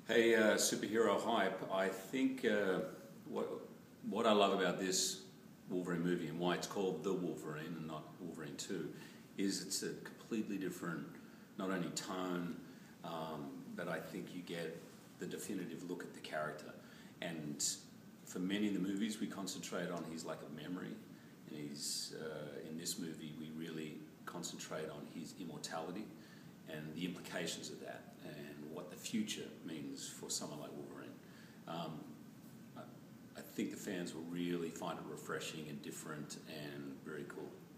Hey, superhero hype. I think what I love about this Wolverine movie and why it's called The Wolverine and not Wolverine 2 is it's a completely different, not only tone, but I think you get the definitive look at the character. And for many of the movies, we concentrate on his lack of memory, and in this movie, we really concentrate on his immortality and the implications of that, and what the future means for someone like Wolverine. I think the fans will really find it refreshing and different and very cool.